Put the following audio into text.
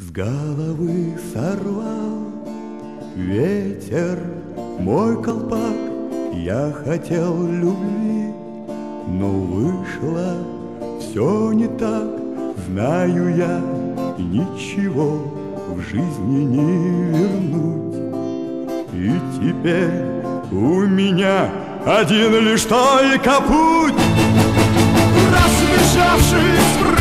С головы сорвал ветер мой колпак. Я хотел любви, но вышло все не так. Знаю я, ничего в жизни не вернуть. И теперь у меня один лишь только путь, разбежавшись